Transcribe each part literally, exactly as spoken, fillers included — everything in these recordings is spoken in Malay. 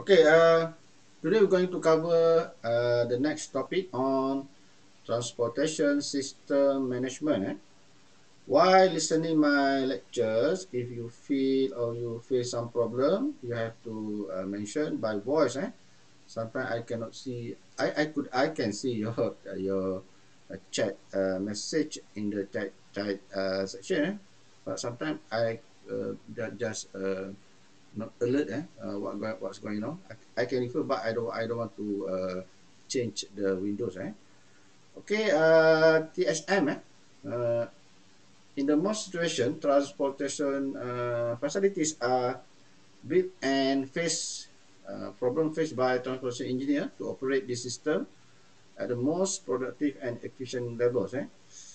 Okay, uh, today we're going to cover uh, the next topic on transportation system management. Eh? While listening my lectures, if you feel or you face some problem, you have to uh, mention by voice. Eh? Sometimes I cannot see. I, I could I can see your uh, your uh, chat uh, message in the chat chat uh, section. Eh? But sometimes I uh, just uh, not alert eh uh, what what's going on. I, I can refer, but I don't I don't want to uh, change the windows eh. Okay, uh, T S M eh. Uh, in the most situation, transportation uh, facilities are built and face uh, problem faced by transportation engineer to operate the system at the most productive and efficient levels eh.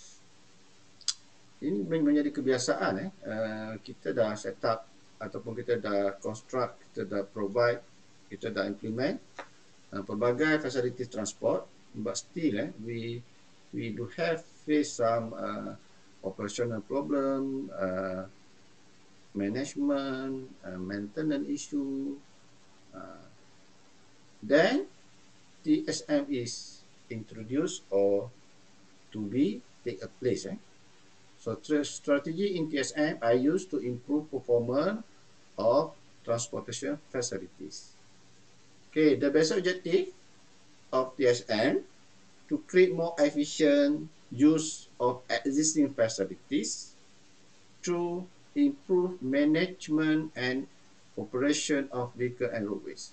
Ini menjadi kebiasaan eh. Uh, kita dah set up ataupun kita dah construct, kita dah provide, kita dah implement uh, pelbagai facilities transport, but still eh, we we do have face some uh, operational problem, uh, management, uh, maintenance issue. Uh, then T S M is introduced or to be take a place. Eh. So strategy in T S M are used to improve performance of transportation facilities. Okay, the basic objective of T S M to create more efficient use of existing facilities through improved management and operation of vehicle and roadways.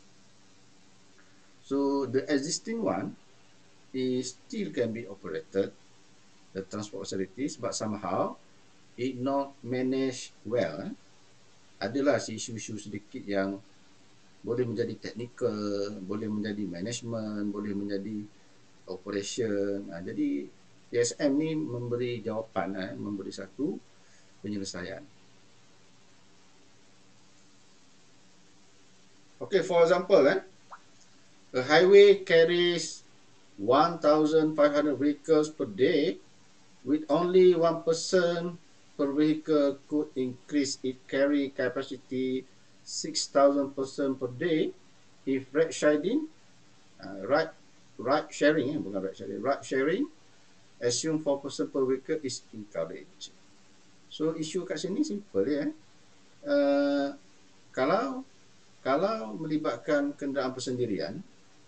So the existing one is still can be operated, the transport facilities, but somehow it not managed well. Eh? Adalah isu-isu sedikit yang boleh menjadi technical, boleh menjadi management, boleh menjadi operation. Ha, jadi T S M ni memberi jawapan, eh, memberi satu penyelesaian. Okay, for example, eh, a highway carries one thousand five hundred vehicles per day. With only one person per vehicle could increase its carry capacity six thousand person per day if ride sharing, uh, ride, ride sharing, eh, bukan ride sharing, ride sharing, assume four person per vehicle is encouraged. So isu kat sini simple ya. Eh. Uh, kalau kalau melibatkan kenderaan persendirian,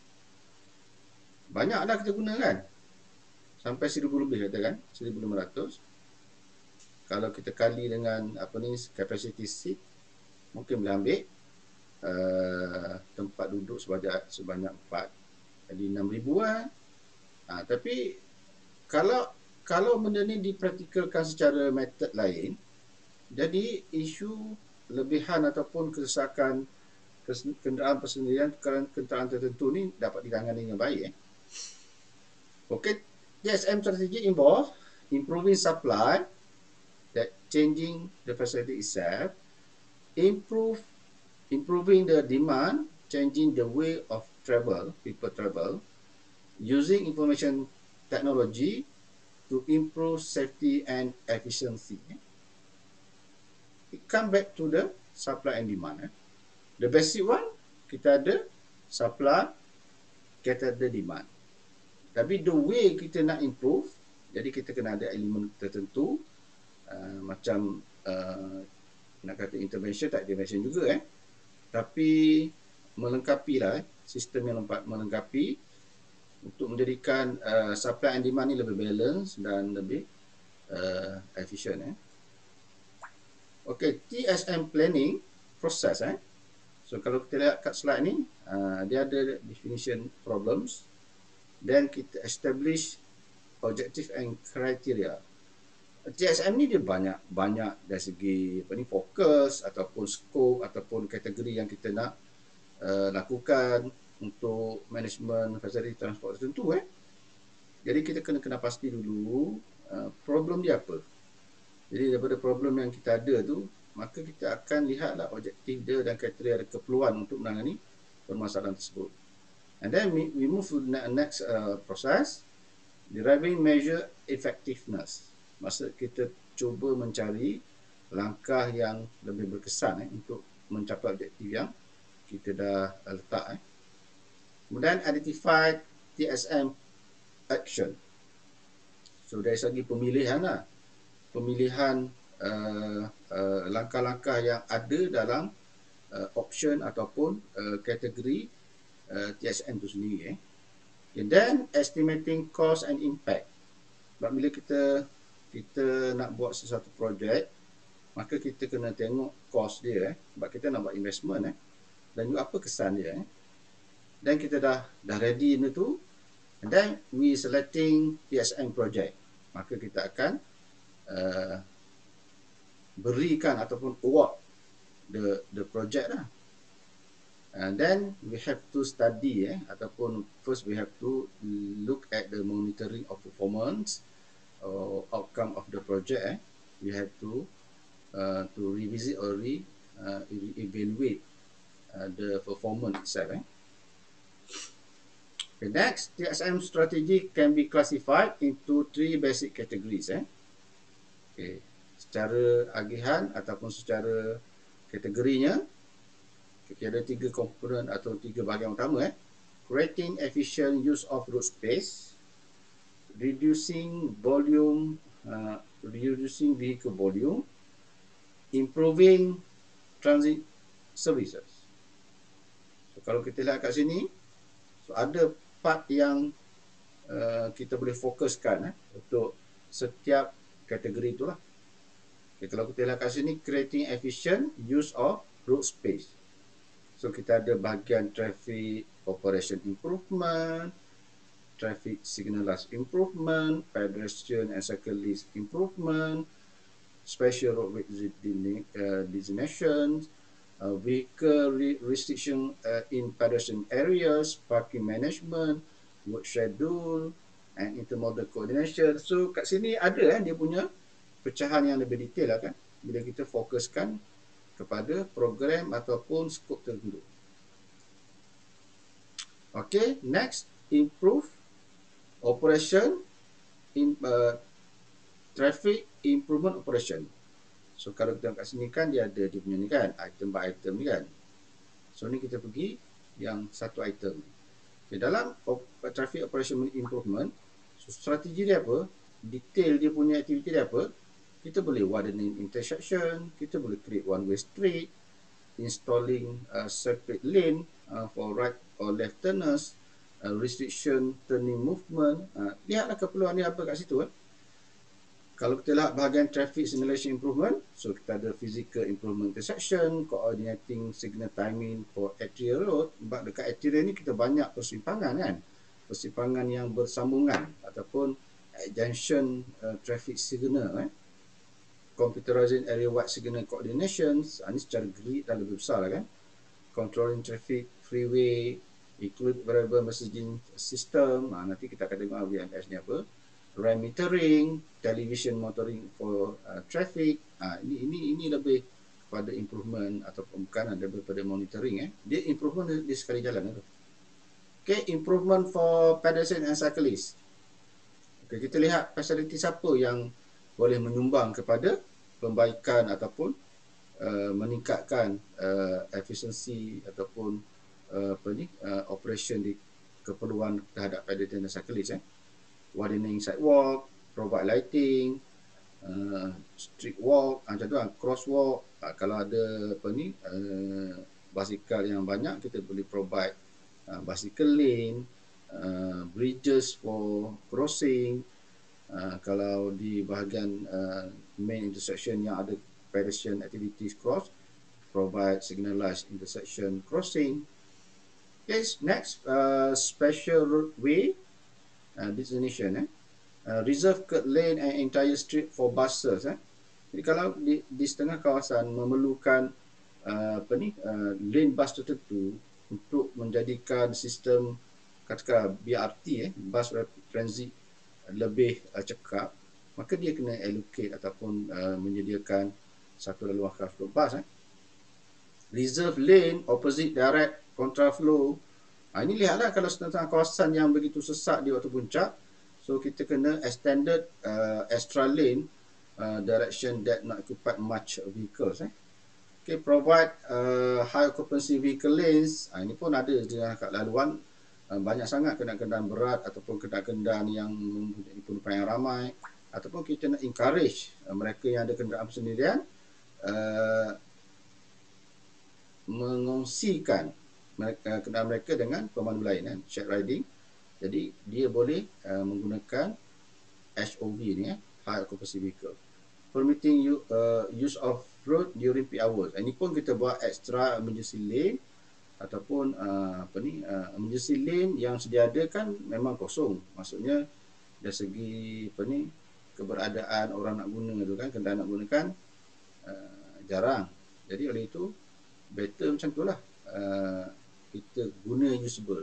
banyak dah kita gunakan. Sampai seribu lebih katakan, seribu lima ratus. Kalau kita kali dengan apa ni capacity seat, mungkin boleh ambil uh, tempat duduk sebanyak sebanyak empat, jadi enam ribu lah. Ha, tapi kalau kalau benda ni dipraktikalkan secara metod lain, jadi isu lebihan ataupun kesesakan kenderaan persendirian kerana kenderaan tertentu ni dapat ditangani dengan baik. Eh. Okey, T S M strategy involve improving supply, that changing the facility itself, improve improving the demand, changing the way of travel, people travel, using information technology to improve safety and efficiency. It come back to the supply and demand. Eh. The basic one, kita ada supply, kita ada demand. Tapi the way kita nak improve, jadi kita kena ada elemen tertentu, uh, macam uh, nak kata intervention, tak intervention juga eh. Tapi melengkapi lah eh, sistem yang melengkapi untuk menjadikan uh, supply and demand ni lebih balance dan lebih uh, efficient eh. Okay, T S M planning process eh. So kalau kita lihat kat slide ni, uh, dia ada definition problems. Then kita establish objective and criteria. T S M ni dia banyak banyak dari segi apa ni fokus ataupun scope ataupun kategori yang kita nak uh, lakukan untuk management fasiliti transport tertentu eh. Jadi kita kena kena pasti dulu uh, problem dia apa. Jadi daripada problem yang kita ada tu, maka kita akan lihatlah objektif dia dan kriteria dan keperluan untuk menangani permasalahan tersebut. And then we, we move to the next uh, process, deriving measure effectiveness. Maksud kita cuba mencari langkah yang lebih berkesan eh, untuk mencapai objektif yang kita dah letak. Eh. Kemudian identify T S M action. So dari segi pemilihan lah, pemilihan uh, uh, langkah-langkah yang ada dalam uh, option ataupun uh, kategori uh, T S M itu sendiri. Eh. And then estimating cost and impact. Sebab bila kita kita nak buat sesuatu projek, maka kita kena tengok cost dia. Eh. Sebab kita nak buat investment. Eh. Dan juga apa kesan dia. Eh. Dan kita dah dah ready benda tu. And then we selecting T S M project. Maka kita akan uh, berikan ataupun award the the project lah. And then we have to study eh ataupun first we have to look at the monitoring of performance or outcome of the project. Eh. We have to uh, to revisit or re uh, evaluate uh, the performance itself. Eh. The next, T S M strategy can be classified into three basic categories. Eh. Okay. Secara agihan ataupun secara kategorinya, kita ada tiga komponen atau tiga bahagian utama. Eh. Creating efficient use of road space, reducing volume, uh, reducing vehicle volume, improving transit services. So, kalau kita lihat kat sini, so ada part yang uh, kita boleh fokuskan eh, untuk setiap kategori itulah. Okay, kalau kita lihat kat sini, creating efficient use of road space. So kita ada bahagian traffic operation improvement, traffic signalized improvement, pedestrian and cyclist improvement, special roadway designations, Uh, vehicle re restriction uh, in pedestrian areas, parking management, work schedule, and intermodal coordination. So kat sini ada eh, dia punya pecahan yang lebih detail lah kan, bila kita fokuskan kepada program ataupun skop tertentu. Okay, next, improve operation in uh, traffic improvement operation. So kalau kita kat sini kan dia ada dia punya ni kan, item by item ni kan. So ni kita pergi yang satu item. Okay, dalam op traffic operation improvement, so strategi dia apa? Detail dia punya aktiviti dia apa? Kita boleh widening intersection, kita boleh create one way street, installing a separate lane uh, for right or left turners, uh, restriction turning movement. Uh, lihatlah keperluan dia apa kat situ eh. Kalau kita lihat bahagian traffic signalization improvement, so kita ada physical improvement intersection, coordinating signal timing for arterial road. Sebab dekat arterial ni kita banyak persimpangan kan, persimpangan yang bersambungan ataupun junction uh, traffic signal. Eh. Computerizing area wide signal coordinations, ini secara grid dah lebih besar lah kan. Controlling traffic, freeway, include variable messaging system. Ha, nanti kita akan tengok V M S ni apa. RAM metering, television monitoring for uh, traffic. Ha, ini ini ini lebih kepada improvement ataupun bukan lebih pada monitoring eh. Dia improvement dia, dia sekali jalan tu. Okay, improvement for pedestrian and cyclist. Okay, kita lihat fasiliti siapa yang boleh menyumbang kepada pembaikan ataupun uh, meningkatkan uh, efisiensi ataupun uh, apa ni uh, operation di keperluan terhadap pedestrian dan cyclist eh. Widening sidewalk, provide lighting, uh, street walk, macam tu lah, crosswalk. Uh, kalau ada apa ni uh, basikal yang banyak, kita boleh provide uh, bicycle lane, uh, bridges for crossing. Uh, kalau di bahagian uh, main intersection yang ada pedestrian activities cross, provide signalized intersection crossing. Yes, next, uh, special roadway Uh, destination eh. Uh, reserve curb lane and entire street for buses eh. Jadi kalau di, di setengah kawasan memerlukan uh, apa ni uh, lane bus tertentu untuk menjadikan sistem katakan B R T eh, bus rapid transit lebih uh, cekap, maka dia kena allocate ataupun uh, menyediakan satu laluan khas untuk bus eh. Reserve lane opposite direct contraflow. Ha, ini lihatlah kalau tentang kawasan yang begitu sesak di waktu puncak, so kita kena extended uh, extra lane uh, direction that not occupied much vehicles eh. Okay, provide uh, high occupancy vehicle lanes. Ha, ini pun ada dengan kat laluan. Uh, banyak sangat kendaraan-kendaraan berat ataupun kendaraan-kendaraan yang mempunyai penumpang yang ramai. Ataupun kita nak encourage uh, mereka yang ada kenderaan persendirian uh, mengongsikan mereka, kenderaan mereka dengan pemandu lain, kan? Shared riding. Jadi dia boleh uh, menggunakan H O V ni, eh, high occupancy vehicle. Permitting you, uh, use of road during peak hours. Ini pun kita buat extra emergency lane ataupun uh, apa ni uh, emergency lane yang sedia ada kan memang kosong. Maksudnya dari segi apa ni keberadaan orang nak guna tu kan, kenderaan nak gunakan uh, jarang. Jadi oleh itu better macam tu lah, uh, kita guna usable.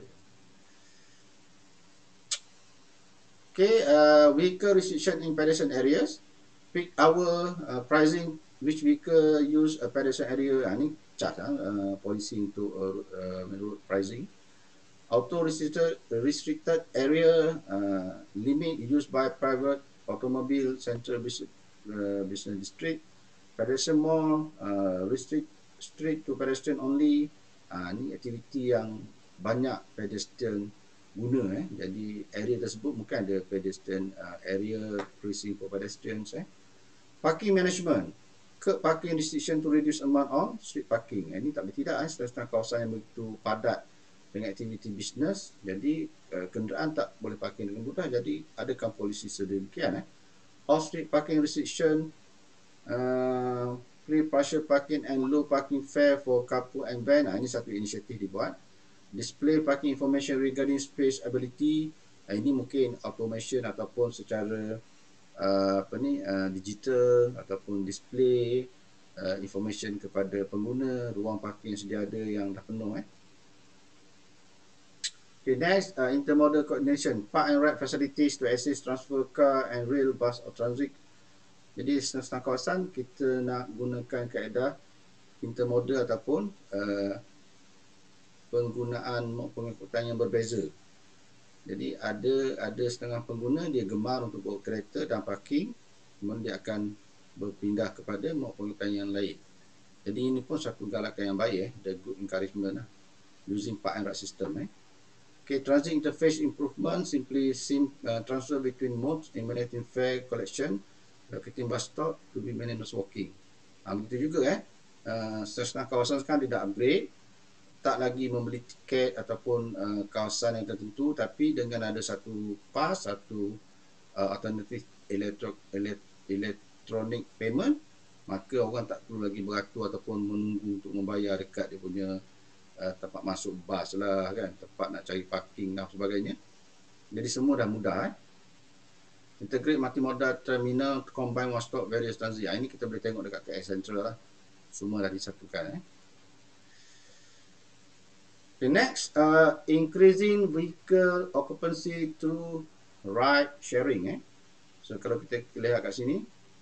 Okay, uh, vehicle restriction in pedestrian areas. Peak hour uh, pricing, which vehicle use a pedestrian area. Ha, ni charge ha, uh, policy untuk uh, uh, road pricing. Auto restricted, restricted area uh, limit used by private automobile central business, uh, business district. Pedestrian mall uh, restrict street to pedestrian only. Ha, ni aktiviti yang banyak pedestrian guna. Eh. Jadi area tersebut mungkin ada pedestrian uh, area precinct for pedestrians. Eh. Parking management, curb parking restriction to reduce amount of street parking. Ini tak boleh tidak, eh, setengah kawasan yang begitu padat dengan aktiviti bisnes, jadi uh, kenderaan tak boleh parking dengan mudah. Jadi adakan polisi sedemikian. Eh. Off street parking restriction, uh, free partial parking and low parking fare for couple and van. Ini satu inisiatif dibuat. Display parking information regarding space ability. Ini mungkin automation ataupun secara Uh, apa ni uh, digital ataupun display uh, information kepada pengguna ruang parking yang sedia ada yang dah penuh. Eh. Okay, next, uh, intermodal coordination, park and ride facilities to access transfer car and rail, bus or transit. Jadi setengah kawasan kita nak gunakan kaedah intermodal ataupun uh, penggunaan pengangkutan yang berbeza. Jadi ada ada setengah pengguna dia gemar untuk bawa kereta dan parking, kemudian dia akan berpindah kepada mod pengangkutan yang lain. Jadi ini pun satu galakan yang baik, eh, the good encouragement lah, using park and ride system. Eh. Okay, transit interface improvement, simply sim, uh, transfer between modes, eliminating fare collection, locating bus stop to be managed walking. Ha, begitu juga eh, uh, setengah kawasan sekarang dia dah upgrade, tak lagi membeli tiket ataupun uh, kawasan yang tertentu, tapi dengan ada satu pas, satu uh, alternatif elektro, elekt, elektronik payment, maka orang tak perlu lagi beratur ataupun menunggu untuk membayar dekat dia punya uh, tempat masuk bas lah kan, tempat nak cari parking dan sebagainya. Jadi semua dah mudah. Eh. Integrate multimodal terminal to combine one stop various transit. Ini kita boleh tengok dekat K L Central lah, semua dah disatukan. Eh. The next, uh, increasing vehicle occupancy through ride sharing. Eh. So kalau kita lihat kat sini,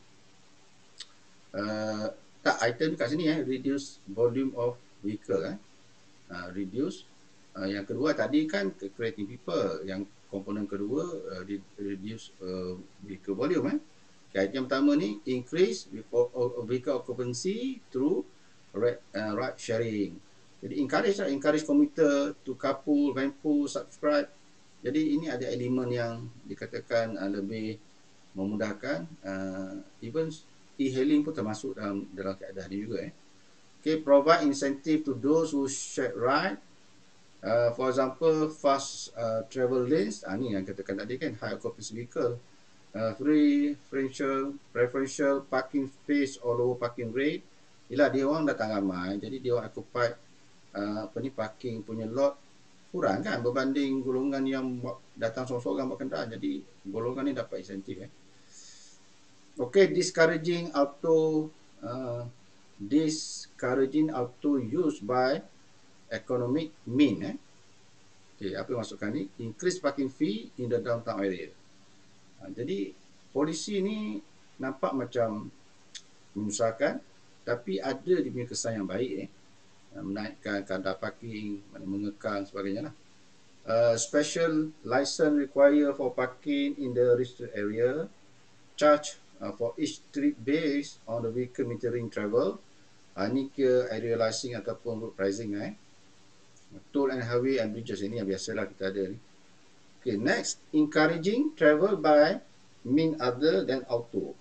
uh, tak item kat sini, eh, reduce volume of vehicle. Eh. Uh, reduce. Uh, yang kedua tadi kan creating people. Yang komponen kedua uh, reduce uh, vehicle volume. Eh. Okay, item pertama ni increase vehicle occupancy through ride, uh, ride sharing. Jadi encourage lah, encourage commuter to carpool, vanpool, subscribe. Jadi ini ada elemen yang dikatakan uh, lebih memudahkan. Uh, even e-hailing pun termasuk dalam dalam keadaan ini juga. Eh. Okay, provide incentive to those who share ride. Uh, for example, fast uh, travel lanes. Ah, ni yang katakan tadi kan, high occupancy vehicle. Uh, free, preferential, preferential parking space or lower parking rate. Yelah, dia orang datang ramai, jadi dia orang occupy Uh, apa ni parking punya lot kurang kan berbanding golongan yang datang seorang-seorang buat kenderaan. Jadi golongan ni dapat insentif. Eh. Okay, discouraging auto uh, discouraging auto use by economic mean. Eh. Okay, apa yang masukkan ni? Increase parking fee in the downtown area. Uh, jadi polisi ni nampak macam menyusahkan, tapi ada dia punya kesan yang baik. Eh. Menaikkan kadar parking, mengekang sebagainya lah. Uh, special license required for parking in the restricted area. Charge uh, for each trip based on the vehicle metering travel. Ha, ni ke aerializing ataupun road pricing eh. Toll and highway and bridges, ini yang biasalah kita ada ni. Okay, next, encouraging travel by mean other than auto.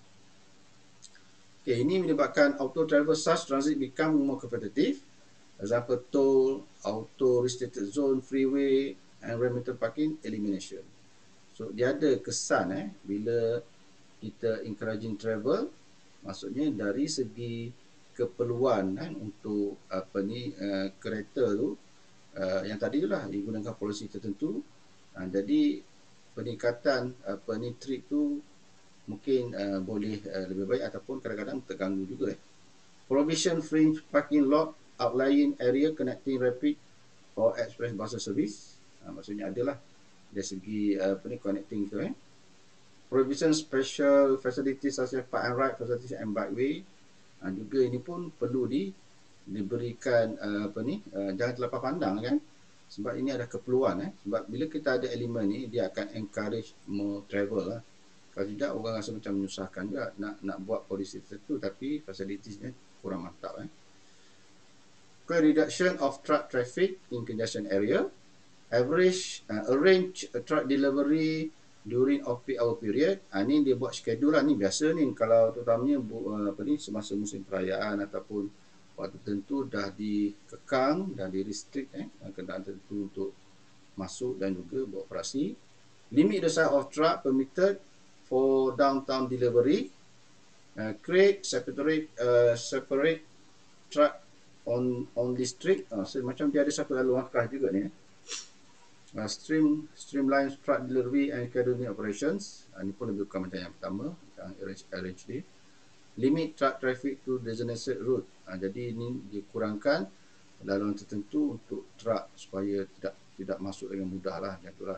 Okay, ini menyebabkan auto travel such transit become more competitive. Example, toll, auto restricted zone, freeway, environmental parking, elimination. So, dia ada kesan eh bila kita encouraging travel, maksudnya dari segi keperluan kan, untuk apa ni uh, kereta tu uh, yang tadi tu lah digunakan polisi tertentu. Uh, jadi peningkatan apa ni trip tu mungkin uh, boleh uh, lebih baik ataupun kadang-kadang terganggu juga eh. Provision free parking lot outlying area connecting rapid or express bus service. Uh, maksudnya adalah dari segi uh, apa ni connecting tu eh. Provision special facilities such as park and ride facilities and bikeway. Ha, juga ini pun perlu di diberikan uh, apa ni uh, jangan terlepas pandang kan, sebab ini ada keperluan eh. Sebab bila kita ada elemen ni, dia akan encourage more travel lah. Kalau tidak, orang rasa macam menyusahkan juga nak nak buat polisi tertentu tapi fasilitiesnya kurang mantap eh. Okay, reduction of truck traffic in congestion area. Average uh, arrange a truck delivery during off-peak hour period. Ha, ni dia buat schedule lah. Ni biasa ni kalau terutamanya uh, apa ni semasa musim perayaan ataupun waktu tertentu dah dikekang dan di-restrict eh, kenderaan tertentu untuk masuk dan juga beroperasi. Limit the size of truck permitted for downtown delivery. Uh, create separate uh, separate truck on on district. Uh, so, macam dia ada satu lalu langkah juga ni eh. Uh, stream streamline truck delivery and academy operations. Uh, ini pun lebih kurang macam yang pertama, yang arrange ni. Limit truck traffic to designated route. Uh, jadi ini dikurangkan laluan tertentu untuk truck supaya tidak tidak masuk dengan mudah lah, macam itulah.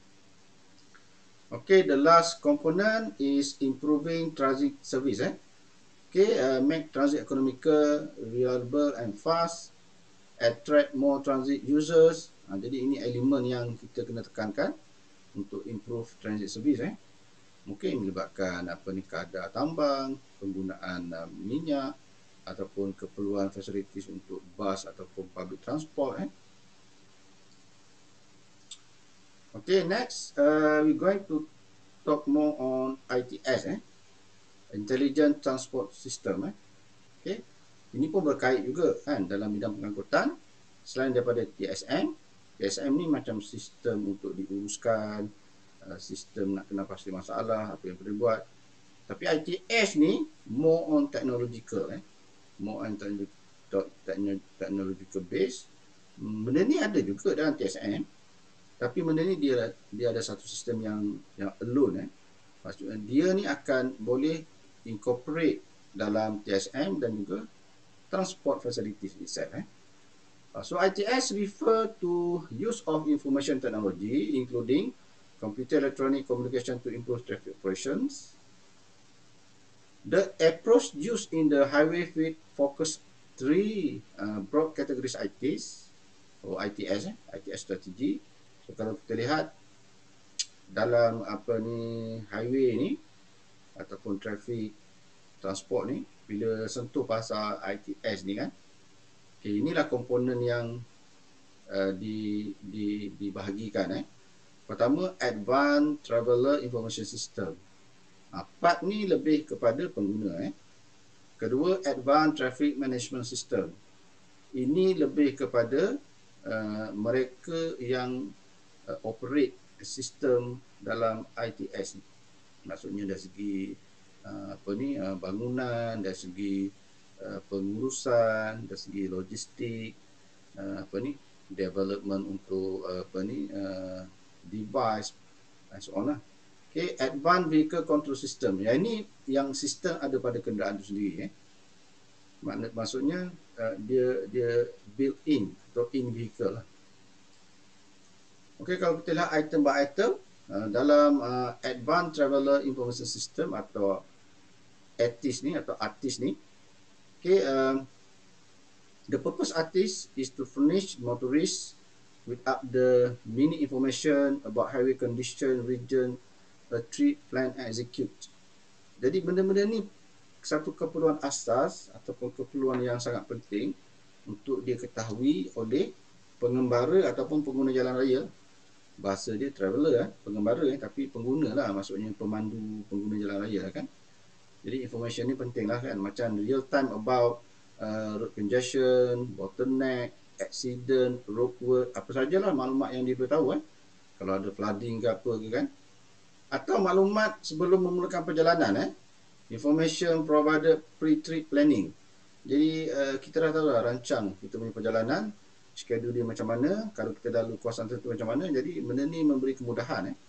Okay, the last component is improving transit service eh. Okay, uh, make transit economical, reliable and fast, attract more transit users. Ha, jadi ini elemen yang kita kena tekankan untuk improve transit service eh. Mungkin melibatkan apa ni kadar tambang, penggunaan uh, minyak ataupun keperluan facilities untuk bus ataupun public transport eh. Okay, next uh, we're going to talk more on I T S eh. Intelligent Transport System eh. Okay. Ini pun berkait juga kan dalam bidang pengangkutan. Selain daripada T S M, T S M ni macam sistem untuk diuruskan, uh, sistem nak kena pasti masalah, apa yang perlu buat. Tapi I T S ni more on technological eh. More on technological base. Benda ni ada juga dalam T S M. Tapi benda ni dia dia ada satu sistem yang yang alone eh. Maksudnya dia ni akan boleh incorporate dalam T S M dan juga transport facilities itself eh. So I T S refer to use of information technology including computer electronic communication to improve traffic operations. The approach used in the highway fleet focus three uh, broad categories I T S or I T S eh, I T S strategy. So kalau kita lihat dalam apa ni highway ni ataupun traffic transport ni, bila sentuh pasal I T S ni kan, okay, inilah komponen yang uh, di, di, dibahagikan eh. Pertama, Advanced Traveller Information System. Ha, part ni lebih kepada pengguna eh. Kedua, Advanced Traffic Management System. Ini lebih kepada uh, mereka yang uh, operate sistem dalam I T S ni. Maksudnya dari segi uh, apa ni uh, bangunan, dari segi Uh, pengurusan, dari segi logistik, uh, apa ni development untuk uh, apa ni uh, device and so on lah. Okay, Advanced Vehicle Control System. Yang ini yang sistem ada pada kenderaan itu sendiri eh. Mak- maksudnya uh, dia dia built in atau in vehicle lah. Okay, kalau kita lihat item by item uh, dalam uh, Advanced Traveller Information System atau A T I S ni atau A T I S ni. Okay, um, the purpose A T I S is to furnish motorists with up the mini information about highway condition, region, a trip, plan and execute. Jadi benda-benda ni satu keperluan asas ataupun keperluan yang sangat penting untuk dia ketahui oleh pengembara ataupun pengguna jalan raya. Bahasa dia traveller, eh, pengembara, eh, tapi pengguna lah, maksudnya pemandu pengguna jalan raya kan. Jadi information ni penting lah kan, macam real time about uh, road congestion, bottleneck, accident, roadwork, apa sajalah maklumat yang dia beritahu, eh. Kalau ada flooding ke apa ke kan. Atau maklumat sebelum memulakan perjalanan, eh. Information provided pre-trip planning. Jadi uh, kita dah tahu lah rancang kita punya perjalanan, schedule dia macam mana, kalau kita dah lalu kawasan tertentu macam mana. Jadi benda ni memberi kemudahan, eh.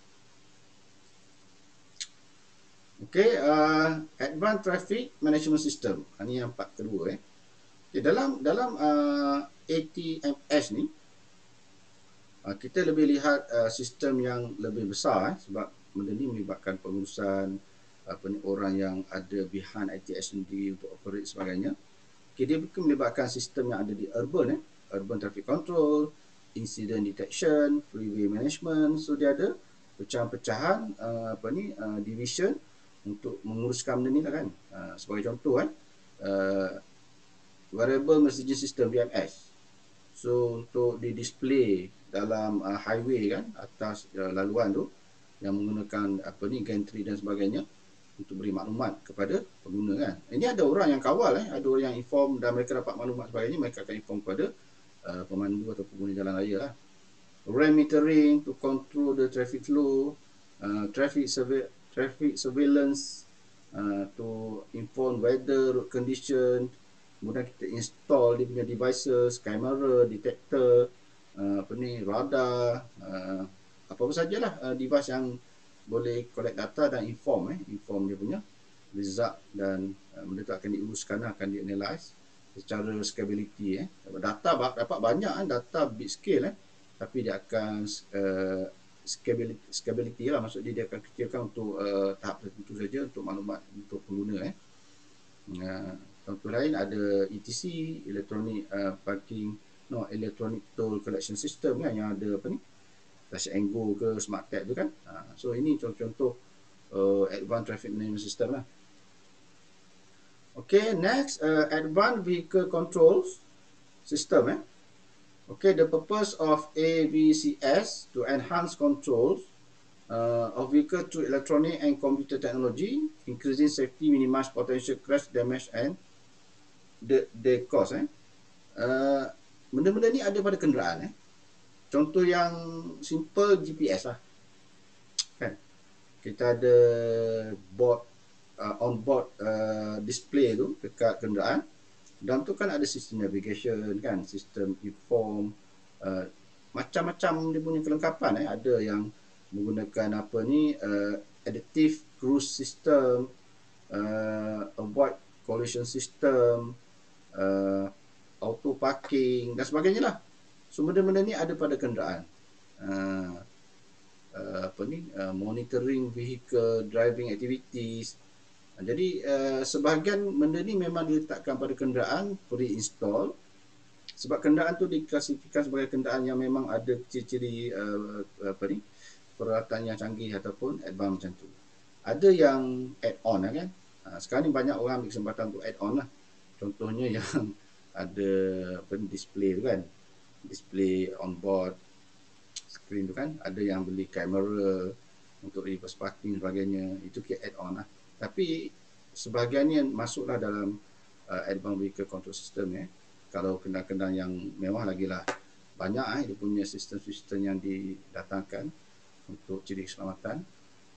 Okey, uh, Advanced Traffic Management System. Ini yang part kedua, eh. Okay, dalam dalam uh, A T M S ni, uh, kita lebih lihat uh, sistem yang lebih besar, eh, sebab benda ni melibatkan pengurusan apa ni, orang yang ada behind I T S sendiri untuk operate sebagainya. Okay, dia bukan melibatkan sistem yang ada di urban, eh. Urban Traffic Control, Incident Detection, Freeway Management. So dia ada pecahan-pecahan uh, apa ni uh, division untuk menguruskan benda ni lah kan. Uh, sebagai contoh, eh, uh, Variable Messaging System V M S. So untuk di display dalam uh, highway kan, atas uh, laluan tu yang menggunakan apa ni gantry dan sebagainya untuk beri maklumat kepada pengguna kan. Ini ada orang yang kawal, eh, ada orang yang inform dan mereka dapat maklumat sebagainya, mereka akan inform kepada uh, pemandu atau pengguna jalan raya lah. Ram metering to control the traffic flow, uh, traffic survey traffic surveillance uh, to inform weather, road condition. Kemudian kita install dia punya devices, kamera, detector, uh, apa ni, radar, uh, apa-apa sajalah uh, device yang boleh collect data dan inform, eh, inform dia punya result, dan uh, benda tu akan diuruskan, akan dianalyze secara scalability, eh. Data dapat banyak, eh, data big scale, eh, tapi dia akan uh, scalability, scalability lah, maksud dia dia akan kecilkan untuk uh, tahap tertentu saja untuk maklumat untuk pengguna, eh. Uh, contoh lain ada E T C, electronic uh, parking, no electronic toll collection system kan, yang ada apa ni, Touch and Go ke Smart Tag tu kan. Uh, so ini contoh-contoh uh, advanced traffic management system lah. Okay, next uh, advanced vehicle controls system, eh. Okay, the purpose of A V C S to enhance controls uh, of vehicle through electronic and computer technology, increasing safety, minimize potential crash, damage and the the cost, eh. Uh, benda-benda ni ada pada kenderaan, eh. Contoh yang simple, G P S lah kan. Kita ada board uh, on board uh, display tu dekat kenderaan. Dalam tu kan ada sistem navigation kan, sistem inform, uh, macam-macam dia punya kelengkapan, eh. Ada yang menggunakan apa ni, uh, adaptive cruise system, uh, avoid collision system, uh, auto parking dan sebagainya lah. So benda-benda ni ada pada kenderaan. Uh, uh, apa ni, uh, monitoring vehicle driving activities. Uh, jadi uh, sebahagian benda ni memang diletakkan pada kenderaan pre-install, sebab kenderaan tu diklasifikasikan sebagai kenderaan yang memang ada ciri-ciri uh, apa ni, peralatan yang canggih ataupun advance macam tu. Ada yang add-on lah kan. Uh, sekarang ni banyak orang ambil kesempatan untuk add-on lah. Contohnya yang ada apa ni, display tu kan, display on board screen tu kan, ada yang beli kamera untuk reverse parking sebagainya, itu kita add on lah. Tapi sebahagian ni masuklah dalam uh, advanced vehicle control system, eh. Kalau kendaraan-kendaraan yang mewah lagi lah banyak, eh, dia punya sistem-sistem yang didatangkan untuk ciri keselamatan.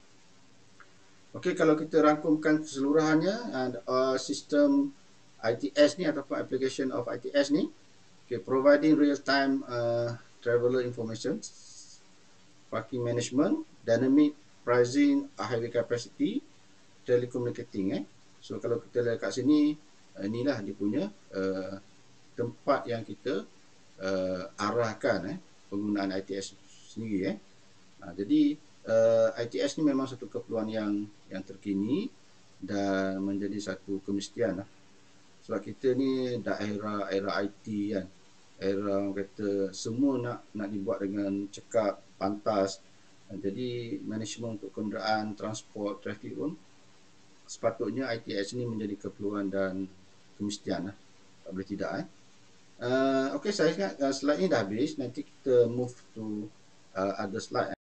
Okey, kalau kita rangkumkan keseluruhannya, uh, sistem I T S ni ataupun application of I T S ni, okay, providing real-time uh, traveler information, parking management, dynamic pricing, highway capacity, telecommunicating, eh. So kalau kita lihat kat sini, uh, inilah dia punya uh, tempat yang kita uh, arahkan, eh, penggunaan I T S sendiri, eh. Nah, jadi uh, I T S ni memang satu keperluan yang yang terkini dan menjadi satu kemestian lah. Sebab kita ni dah era era I T kan, era orang kata semua nak nak dibuat dengan cekap, pantas. Jadi management untuk kenderaan, transport, trafik pun sepatutnya I T S ini menjadi keperluan dan kemestian lah. Tak boleh tidak eh. Uh, Okey, saya ingat uh, slide ni dah habis. Nanti kita move to uh, other slide.